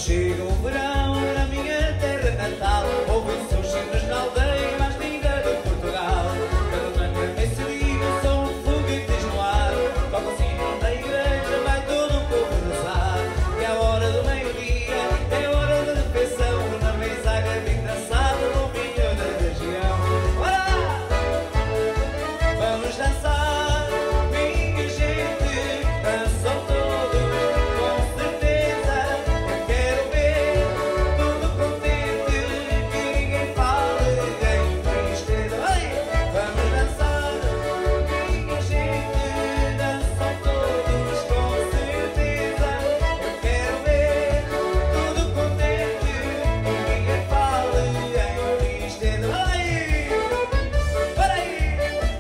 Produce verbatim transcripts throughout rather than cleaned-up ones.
chega o verão na minha terra natal, ouvem-se os sinos na aldeia mais linda de Portugal. Pela manhã bem se liga, são foguetes no ar, toca o sino da igreja, vai todo o povo rezar. É a hora do meio-dia, é a hora da refeição, na mesa bem traçada, no vinho da região. Ora lá! Vamos dançar, minha gente, dançam todos, com certeza. Eu quero ver tudo contente, que ninguém fale em tristeza. Ei! Vamos dançar, minha gente, dançam todos, com certeza. Eu quero ver tudo contente, que ninguém fale em tristeza. Ei! Para aí!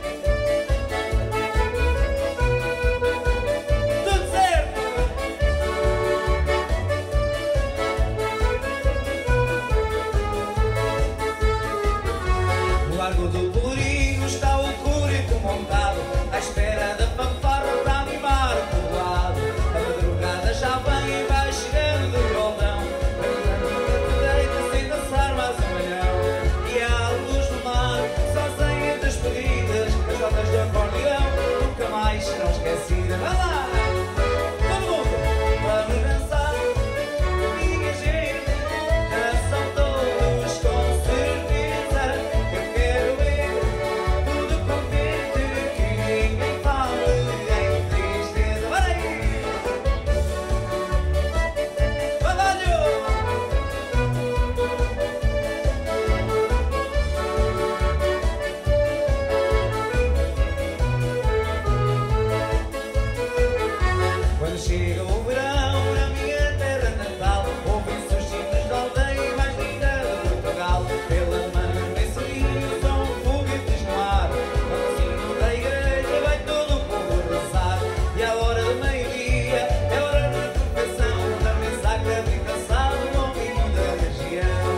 Tudo certo! No Largo do Pelourinho está o curito montado, à espera da fanfarra para animar o povoado. A madrugada já vem e vai chegando de roldão, para deita sem dançar mais um malhão. E há a luz do mar, sozinha despedidas, as notas do acordeão nunca mais serão esquecidas. Vai lá! Todo mundo! Vamos dançar, minha gente, dançam todos com certeza. Eu quero ver tudo contente, que ninguém fale em tristeza. Vai aí! Trabalho! Quando chega o verão na minha terra natal, ouvem-se os sinos da aldeia mais linda de Portugal. Pela manhã bem cedinho são foguetes no ar, toca o sino da igreja, vai todo o povo rezar. E a hora do meio-dia é a hora da refeição, na mesa bem traçada, no vinho da região.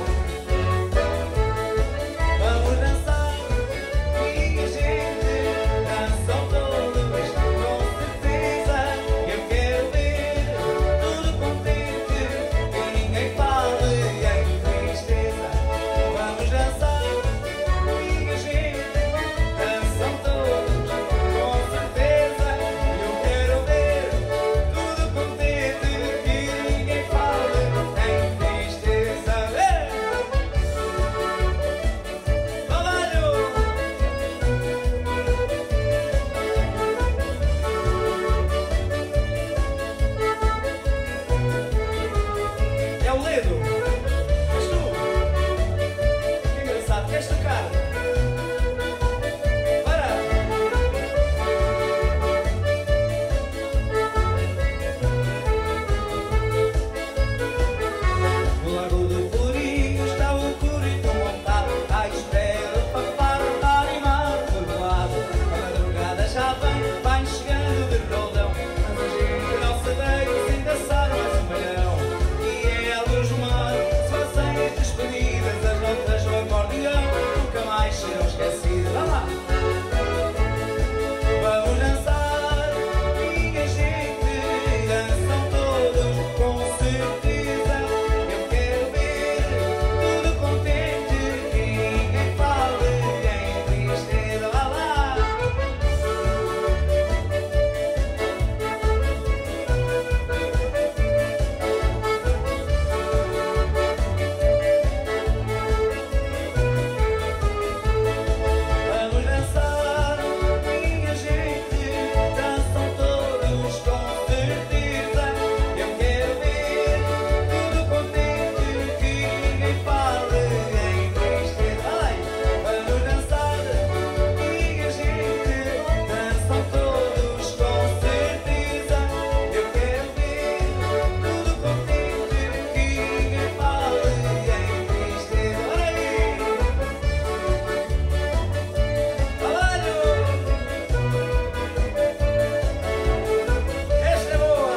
Vamos dançar, minha gente, dançam todos, com certeza. Eu quero ver tudo contente, que ninguém fale em tristeza. Vamos dançar, minha gente, dançam todos, com certeza. Eu quero ver tudo contente, que ninguém fale em tristeza. Ei! Trabalho! É o Ledo! És tu! Que engraçado, queres tocar? Para! No Largo do Pelourinho está o curito montado, à espera de fanfarra para animar o povoado. A madrugada já vem, vai chegando de roldão, mas a gente não se deita sem dançar mais um malhão. E é a luz do mar, sozinha despedidas, as notas do acordeão nunca mais serão esquecidas. Vá lá! Vamos dançar, minha gente, dançam todos, com certeza. Eu quero ver tudo contente, que ninguém fale em tristeza. Vá lá! Vamos dançar, minha gente, dançam todos, com certeza. Eu quero ver tudo contente, que ninguém fale em tristeza. Ai! Vamos dançar, minha gente, dançam todos, com certeza. Eu quero ver tudo contente, que ninguém fale em tristeza. Olha aí! Trabalho! Esta é boa!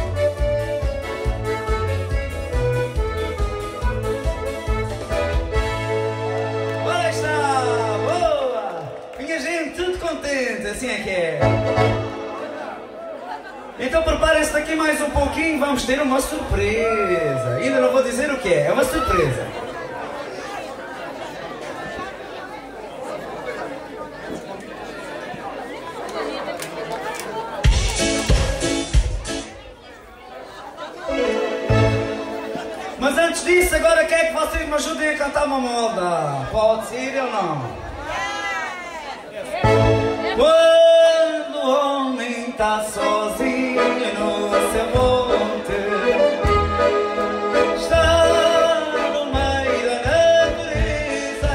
Ora está! Boa! Minha gente, tudo contente, assim é que é! Então preparem-se daqui mais um pouquinho, vamos ter uma surpresa. Ainda não vou dizer o que é, é uma surpresa. Mas antes disso, agora quer que vocês me ajudem a cantar uma moda? Pode ser ou não? Quando o homem está sozinho no seu monte, está no meio da natureza,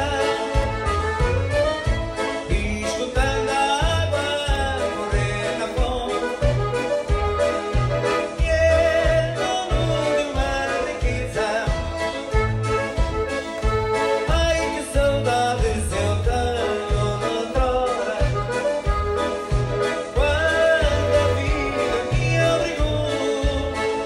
escutando a água correr na fonte, e é dono de uma riqueza. Ai, que saudades eu tenho noutrora, quando a vida me obrigou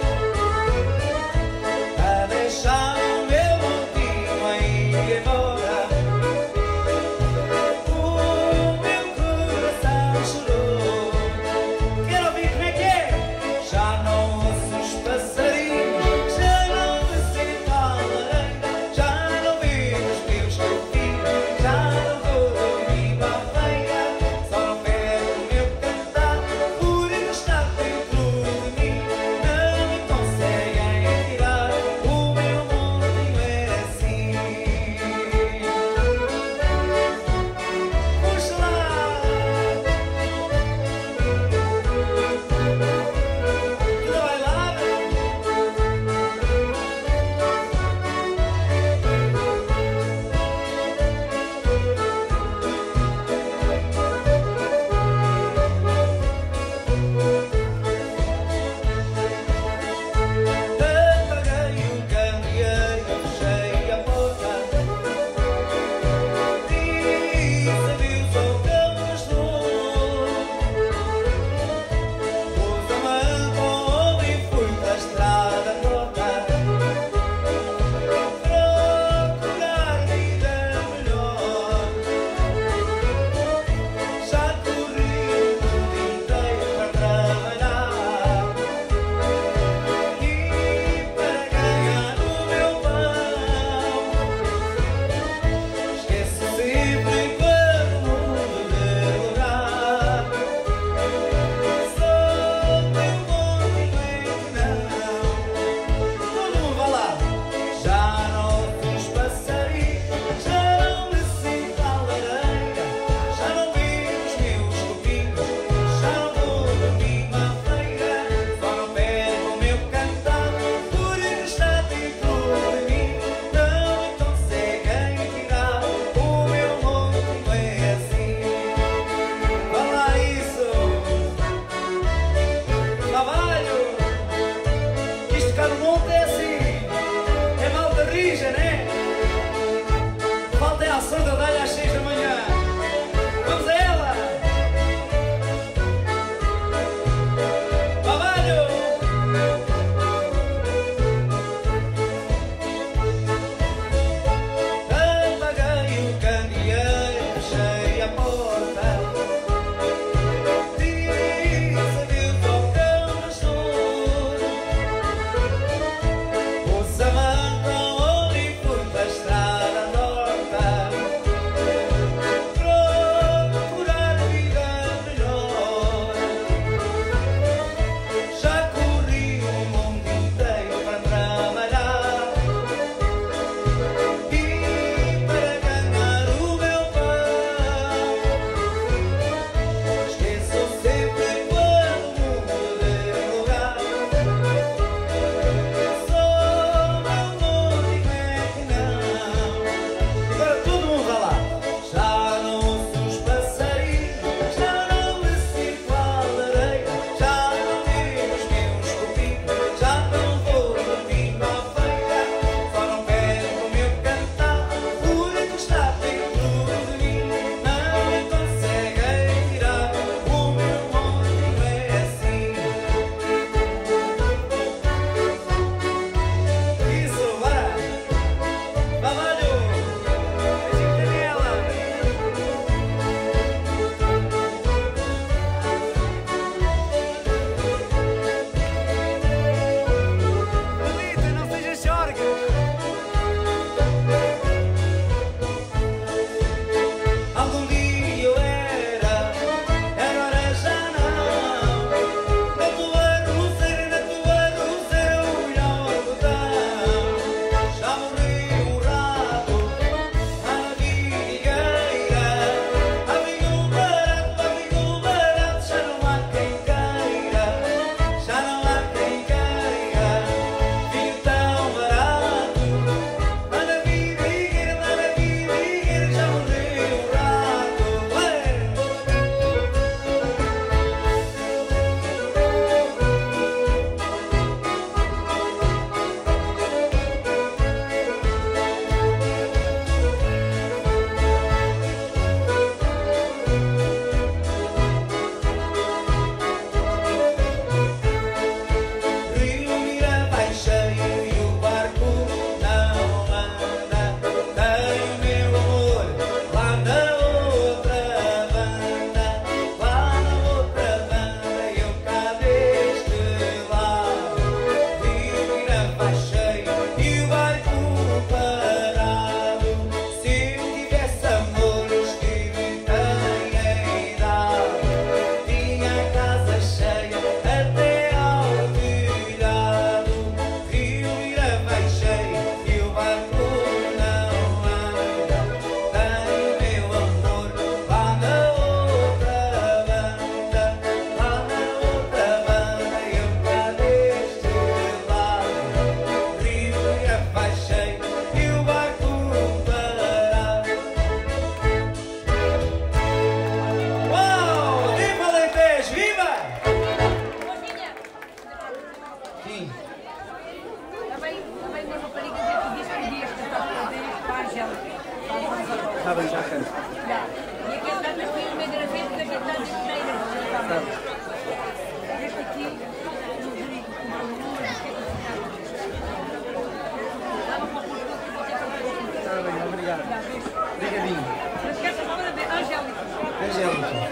Obrigadinho. Não esqueça a palavra de Angélica. Angélica.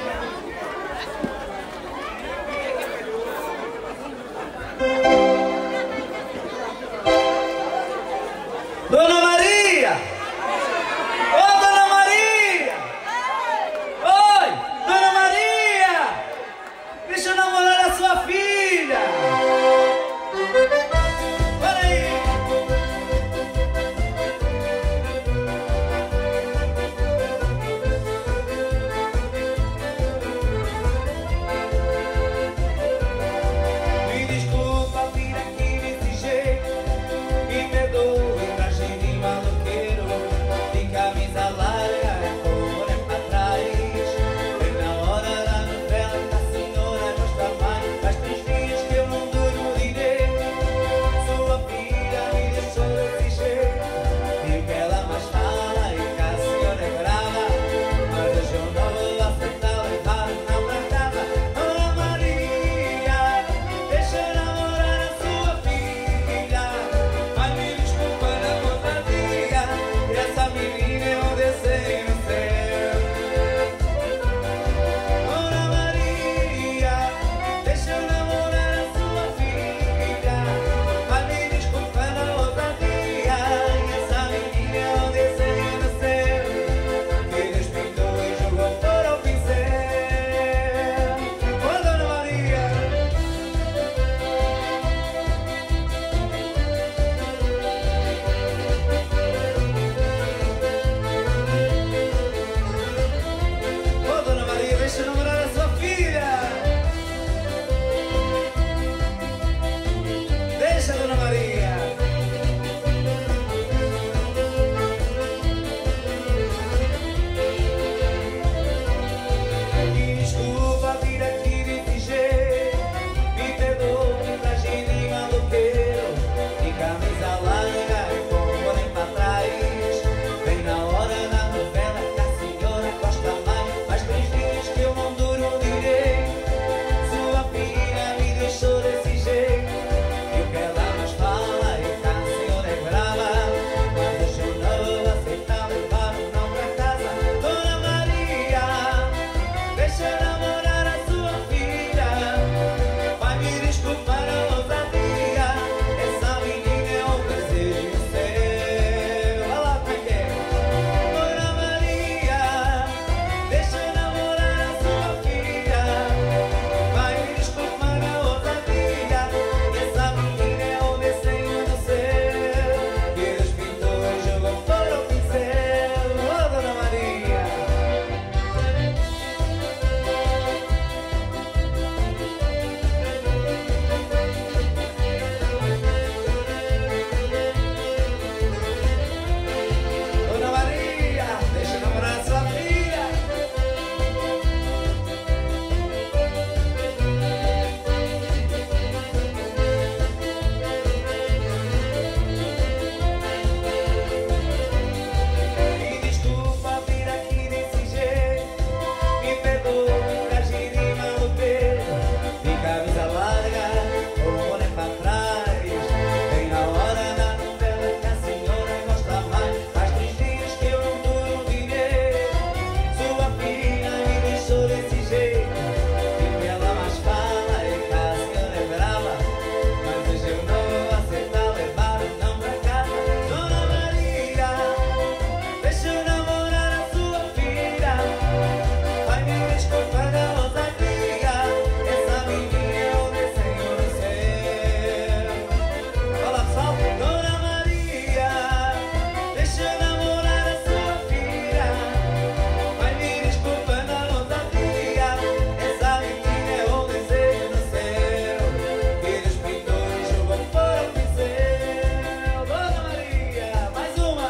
Dona Maria! Ô, Dona Maria! Oi, Dona Maria! Deixa eu namorar a sua filha! Olha aí! Me desculpa vir aqui desse jeito, me perdoe. De camisa larga, com olho pra trás. Bem na hora da novela que a senhora gosta mais. Faz três dias que eu não durmo direito. Sua filha me deixou desse jeito. E o que ela mais fala é que a senhora é brava. Mas hoje eu não vou aceitar levar não pra casa. Dona Maria, deixa eu namorar a sua filha. Mas me desculpa na ousadia. Essa menina é um desenho seu. Dona Maria, deixa eu namorar a sua filha. Mas me desculpa na ousadia. Essa menina é um desenho seu. Que Deus pintou e jogou fora o pincel. Ô, Dona Maria. Ô, Dona Maria, deixa eu namorar a sua filha. Deixa, Dona Maria. Me desculpa vir aqui desse jeito. Me perdoe pra gente maluqueiro. De camisa larga e com o olho pra trás. Bem na hora da novela que a senhora gosta mais. Faz três dias que eu não durmo direito. Sua filha me deixou desse jeito. E o que ela mais fala é que a senhora é brava. Mas hoje eu não vou aceitar levar um não pra casa. Dona Maria, deixa eu namorar a sua filha. Vai me desculpar a ousadia. Essa menina é um desejo seu. Olha lá como é que é. Dona Maria, deixa eu namorar a sua filha. Vai me desculpar a ousadia. Essa menina é um desenho seu. Que Deus pintou e jogou fora o pincel. Ô, Dona Maria. Dona Maria, deixa eu namorar a sua filha. Me desculpa vir aqui desse jeito. Me perdoe pra giri maluqueiro. De camisa larga, com o olho pra trás. Bem na hora da novela que a senhora gosta mais. Faz três dias que eu não durmo direito. Sua filha me deixou desse jeito. E o que ela mais fala é que a senhora é brava. Mas hoje eu não vou aceitar levar um não pra casa. Dona Maria, deixa eu namorar a sua filha. Vai me desculpar da ousadia. Essa menina é um desenho seu. Fala, pessoal. Dona Maria, deixa eu namorar a sua filha. Vai me desculpar da ousadia. Essa menina é um desenho seu. Que Deus pintou e jogou fora o pincel. Dona Maria, mais uma.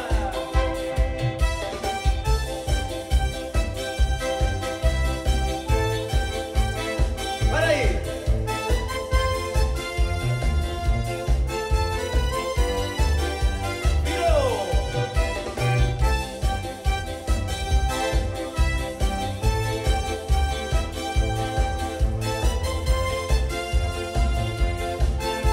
Para aí. Virou.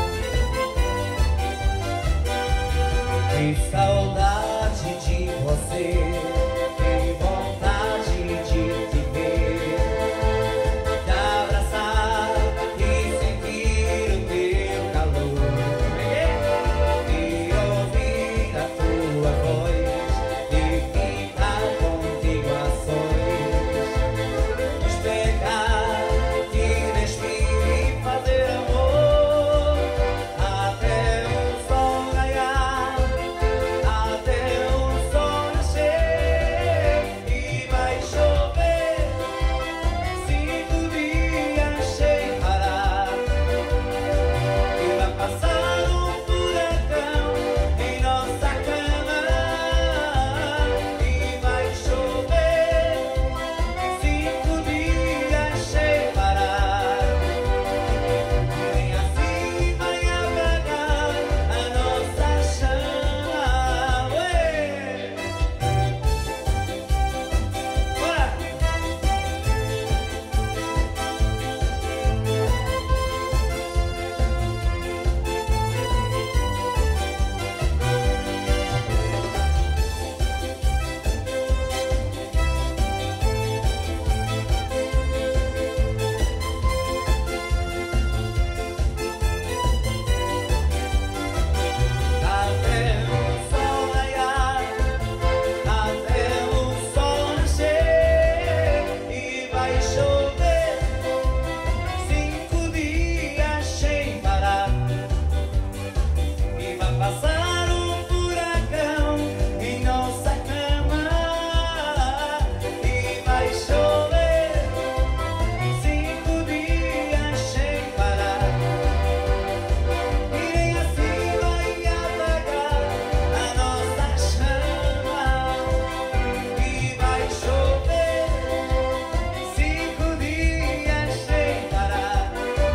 Que saudade de você. dizer que vontade de te ver, de abraçar e sentir o teu calor, e ouvir a tua voz e ficar contigo a sós, nos pegar, te despir e fazer amor até o sol raiar, até o sol nascer, e vai chover cinco dias sem parar, e vai passar um furacão em nossa cama, e vai chover cinco dias sem parar, e nem assim vai apagar a nossa chama. Ué! Bora! Até o sol raiar, até o sol nascer, e vai chover cinco dias sem parar, e vai passar um furacão em nossa cama, e vai chover cinco dias sem parar, e nem assim vai apagar a nossa chama, e vai chover cinco dias sem parar,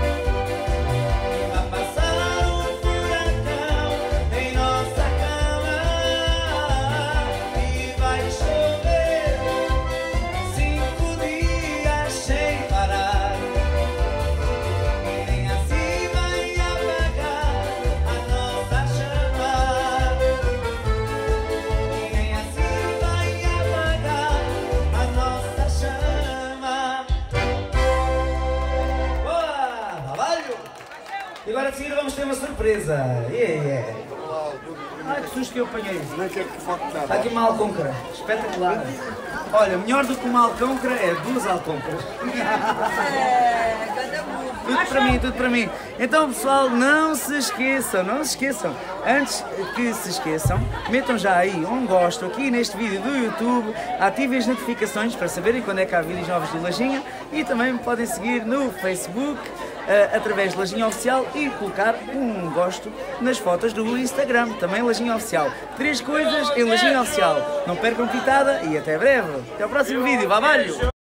e vai passar um furacão em nossa cama, e vai chover cinco dias sem parar, e nem assim vai apagar a nossa chama, e nem assim vai apagar a nossa chama. Boa! Trabalho! E agora a seguir vamos ter uma surpresa. Yeah, yeah. Ai, que susto que eu apanhei. Nem quero que foque Está nada. aqui uma alcôncora. Espetacular. Olha, melhor do que uma alcôncora é duas alcôncoras. Tudo para mim, tudo para mim. Então, pessoal, não se esqueçam, não se esqueçam. Antes que se esqueçam, metam já aí um gosto aqui neste vídeo do YouTube, ativem as notificações para saberem quando é que há vídeos novos do Lajinha, e também me podem seguir no Facebook, uh, através do Lajinha Oficial, e colocar um gosto nas fotos do Instagram, também Lajinha Oficial. Três coisas em Lajinha Oficial. Não percam pitada e até breve. Até ao próximo vídeo. Babalho!